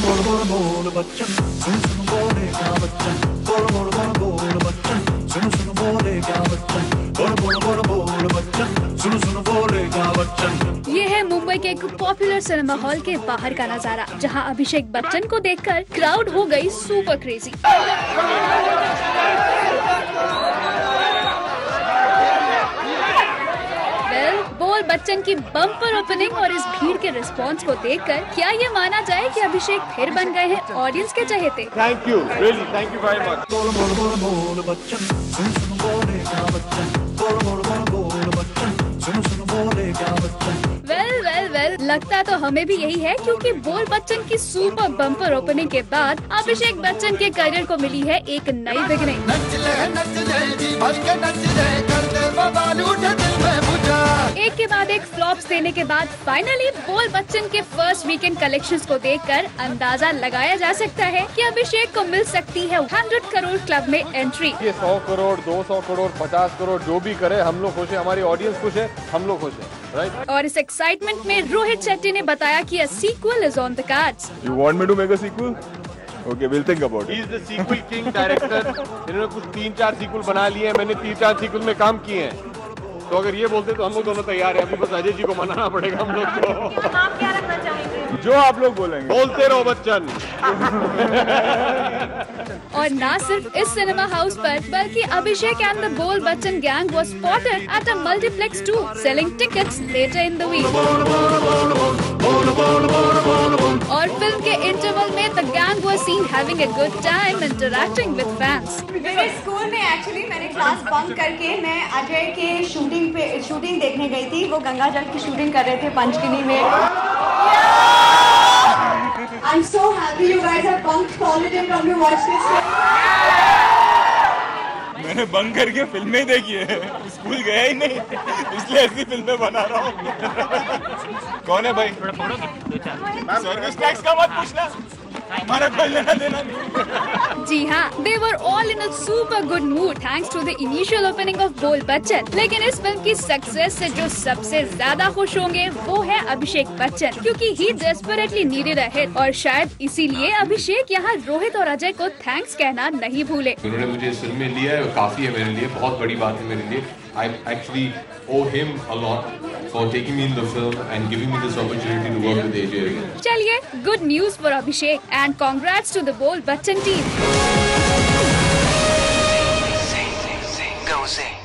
बोल बोल बोल बच्चन, सुन सुन बोले क्या बच्चन, बोल बोल बोल बोल बच्चन, सुन सुन बोले क्या बच्चन, बोल बोल बोल बोल बच्चन, सुन सुन बोले क्या बच्चन। ये है मुंबई के एक पॉपुलर सिनेमा हॉल के बाहर का नजारा, जहां अभिषेक बच्चन को देखकर क्राउड हो गई सुपर क्रेजी। बोल बच्चन की बम्पर ओपनिंग और इस भीड़ के रिस्पांस को देखकर क्या ये माना जाए कि अभिषेक फिर बन गए हैं ऑडियंस के चहेते। Thank you, really thank you very much. बोल बोल बोल बोल बच्चन, सुन सुन बोले क्या बच्चन, बोल बोल बोल बोल बच्चन, सुन सुन बोले क्या बच्चन। वेल लगता तो हमें भी यही है, क्योंकि बोल बच्चन की सुपर बम्पर ओपनिंग के बाद अभिषेक बच्चन के करियर को मिली है एक नई बिगनिंग। एक के बाद एक फ्लॉप्स देने के बाद फाइनली बोल बच्चन के फर्स्ट वीकेंड कलेक्शंस को देखकर अंदाजा लगाया जा सकता है कि अभिषेक को मिल सकती है 100 करोड़ क्लब में एंट्री। ये 100 करोड़ 200 करोड़ 50 करोड़ जो भी करे, हम लोग खुश है, हमारी ऑडियंस खुश है, हम लोग खुश है, राइट। और इस एक्साइटमेंट में रोहित शेट्टी ने बताया कि a sequel is on the cards. You want me to make a sequel? Okay, we'll think about it. He is the sequel king director. इन्होंने कुछ 3-4 सीक्वल बना लिए हैं, मैंने 3-4 सीक्वल में काम किए हैं, तो अगर ये बोलते तो हम लोग दोनों तैयार हैं। अभी बस अजय जी को मनाना पड़ेगा हम लोग को। आप क्या रखना चाहेंगे? जो आप लोग बोलेंगे। बोलते रहो बच्चन। और ना सिर्फ इस सिनेमा हाउस पर, बल्कि अभिषेक and the Bol Bachchan gang was spotted at a multiplex too, selling tickets later in the week. और फिल्म के इंटरवल में the gang was seen having a good time interacting with fans. मेरे स्कूल में actually मैंने class bunk करके मैं अजय के shooting देखने गई थी। वो गंगा जल की शूटिंग कर रहे थे पंचगिनी में। I'm so happy you guys have bunked college and come to watch this. मैंने बंक करके फिल्में देखी है, स्कूल गया ही नहीं, इसलिए ऐसी फिल्में बना रहा हूँ। कौन है भाई? सर्विस टैक्स का मत पूछना, हमारा कोई लेना देना नहीं। जी हाँ, they were all in a super good mood thanks to the initial opening of बोल बच्चन। लेकिन इस फिल्म की सक्सेस से जो सबसे ज्यादा खुश होंगे वो है अभिषेक बच्चन, क्योंकि he desperately needed a hit, और शायद इसीलिए अभिषेक यहाँ रोहित और अजय को थैंक्स कहना नहीं भूले। उन्होंने मुझे इस फिल्म में लिया है, काफी है मेरे लिए, बहुत बड़ी बात है मेरे लिए। I actually owe him a lot for taking me in the film and giving me this opportunity to work with AJ again. चलिए, good news for Abhishek and congrats to the बोल Bachchan team. Zing, zing, zing, go zing.